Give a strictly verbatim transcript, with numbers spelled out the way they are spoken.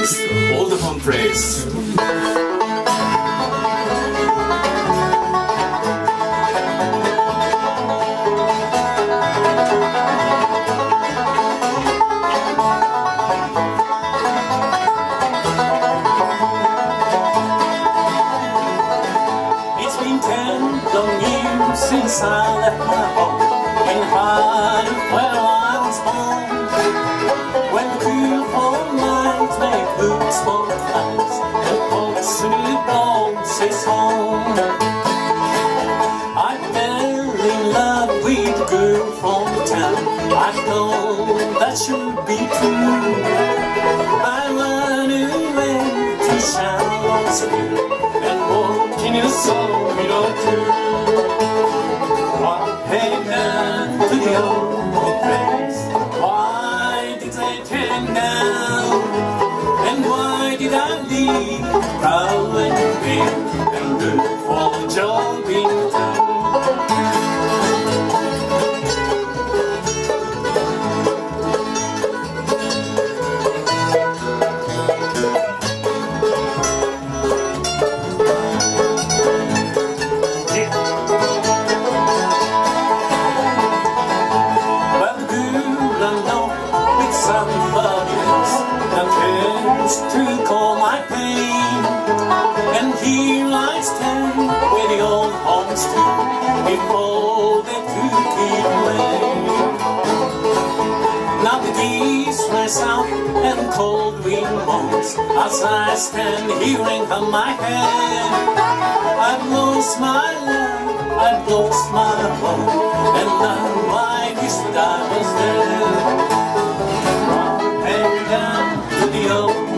All the fun praise. It's been ten long years since I left my home in Harlem, where I was born. When the beautiful night made blue smoke clouds and folks in the dawn say song. I fell in love with a girl from the town. I know that should be true. I run away to Charlottesville and walk in a soul we don't do. I headed down to the old place. Why did I turn down? And why did I leave proud and big and look for a job in town? Somebody else that tends to call my pain, and here I stand where the old homes stood before they took it away. Now the geese fly south and cold wind moans as I stand here and hum my head. I've lost my love, I've lost my home, and now I wish that I was dead. Down to the old